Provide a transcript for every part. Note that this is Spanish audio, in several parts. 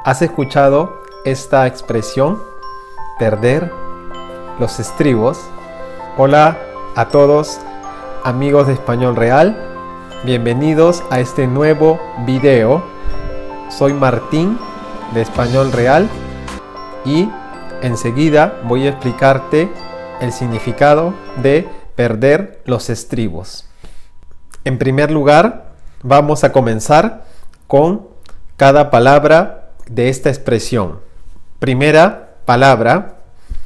¿Has escuchado esta expresión? Perder los estribos. Hola a todos, amigos de Español Real. Bienvenidos a este nuevo video. Soy Martín de Español Real y enseguida voy a explicarte el significado de perder los estribos. En primer lugar, vamos a comenzar con cada palabra de esta expresión. Primera palabra,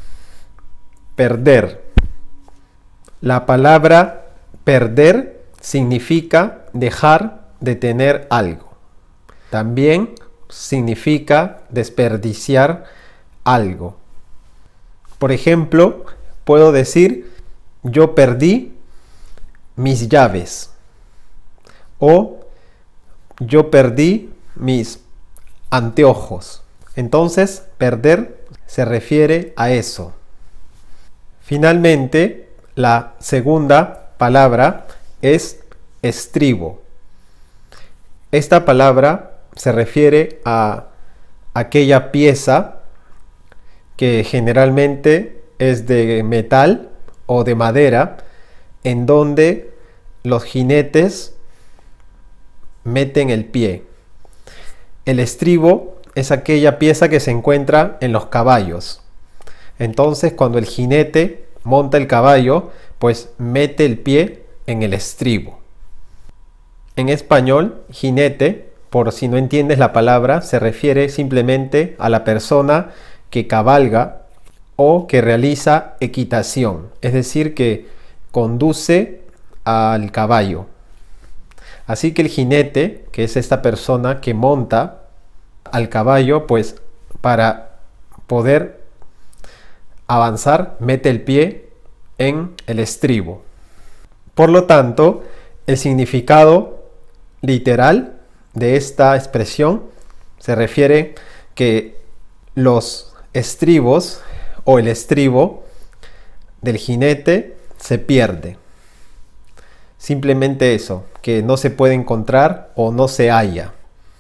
perder. La palabra perder significa dejar de tener algo. También significa desperdiciar algo. Por ejemplo, puedo decir: yo perdí mis llaves, o yo perdí mis anteojos. Entonces, perder se refiere a eso. Finalmente, la segunda palabra es estribo. Esta palabra se refiere a aquella pieza que generalmente es de metal o de madera, en donde los jinetes meten el pie. El estribo es aquella pieza que se encuentra en los caballos. Entonces, cuando el jinete monta el caballo, pues mete el pie en el estribo. En español, jinete, por si no entiendes la palabra, se refiere simplemente a la persona que cabalga o que realiza equitación, es decir, que conduce al caballo. Así que el jinete, que es esta persona que monta al caballo, pues para poder avanzar, mete el pie en el estribo. Por lo tanto, el significado literal de esta expresión se refiere que los estribos o el estribo del jinete se pierde. Simplemente eso, que no se puede encontrar o no se halla.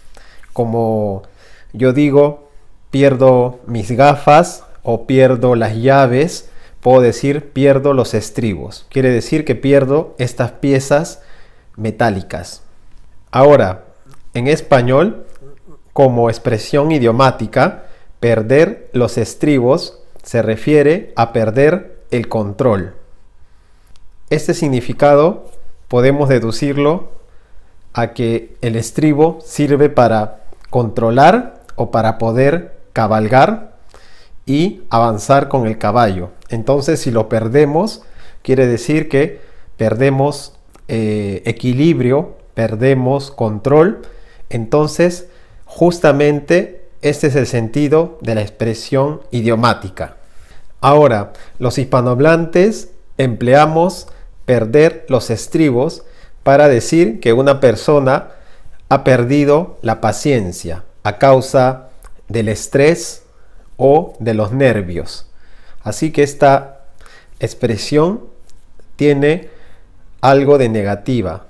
Como yo digo, pierdo mis gafas o pierdo las llaves, puedo decir pierdo los estribos. Quiere decir que pierdo estas piezas metálicas. Ahora, en español, como expresión idiomática, perder los estribos se refiere a perder el control. Este significado podemos deducirlo a que el estribo sirve para controlar o para poder cabalgar y avanzar con el caballo. Entonces, si lo perdemos, quiere decir que perdemos equilibrio, perdemos control. Entonces, justamente este es el sentido de la expresión idiomática. Ahora, los hispanohablantes empleamos perder los estribos para decir que una persona ha perdido la paciencia a causa del estrés o de los nervios. Así que esta expresión tiene algo de negativa.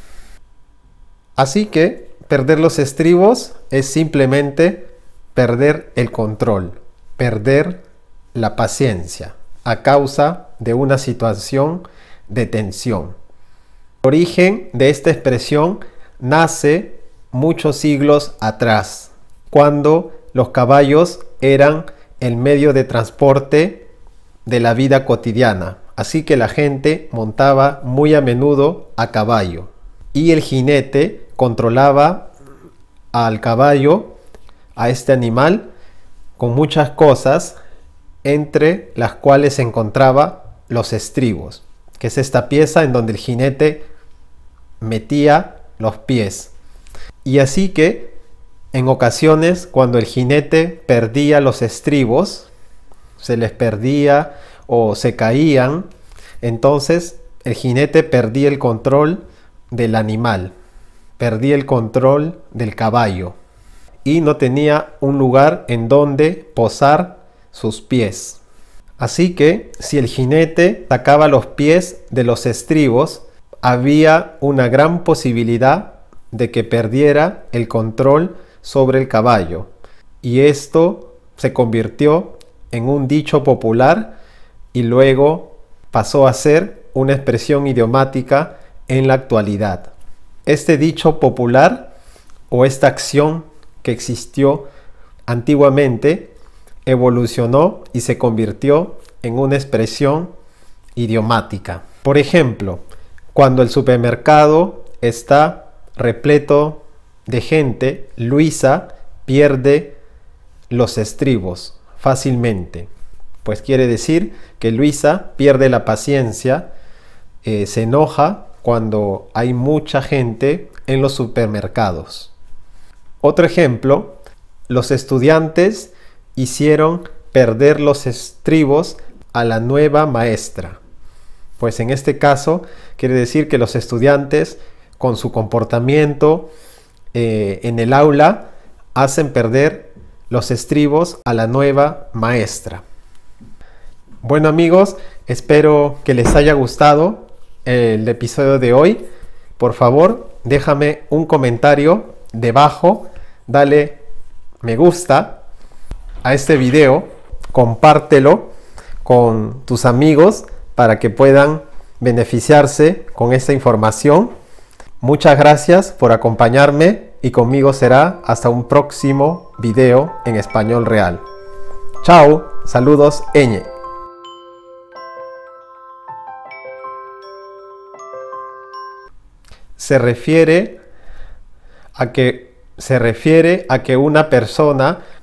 Así que perder los estribos es simplemente perder el control, perder la paciencia a causa de una situación de tensión. El origen de esta expresión nace muchos siglos atrás, cuando los caballos eran el medio de transporte de la vida cotidiana. Así que la gente montaba muy a menudo a caballo y el jinete controlaba al caballo, a este animal, con muchas cosas, entre las cuales se encontraba los estribos, que es esta pieza en donde el jinete metía los pies. Y así que en ocasiones, cuando el jinete perdía los estribos, se les perdía o se caían, entonces el jinete perdía el control del animal, perdía el control del caballo y no tenía un lugar en donde posar sus pies. Así que si el jinete sacaba los pies de los estribos, había una gran posibilidad de que perdiera el control sobre el caballo y esto se convirtió en un dicho popular y luego pasó a ser una expresión idiomática en la actualidad. Este dicho popular o esta acción que existió antiguamente evolucionó y se convirtió en una expresión idiomática. Por ejemplo, cuando el supermercado está repleto de gente, Luisa pierde los estribos fácilmente. Pues quiere decir que Luisa pierde la paciencia, se enoja cuando hay mucha gente en los supermercados. Otro ejemplo, los estudiantes hicieron perder los estribos a la nueva maestra. Pues en este caso quiere decir que los estudiantes con su comportamiento en el aula hacen perder los estribos a la nueva maestra. Bueno amigos, espero que les haya gustado el episodio de hoy. Por favor, déjame un comentario debajo, dale me gusta a este video, compártelo con tus amigos para que puedan beneficiarse con esta información. Muchas gracias por acompañarme y conmigo será hasta un próximo video en español real. Chao, saludos, ñ. Se refiere a que una persona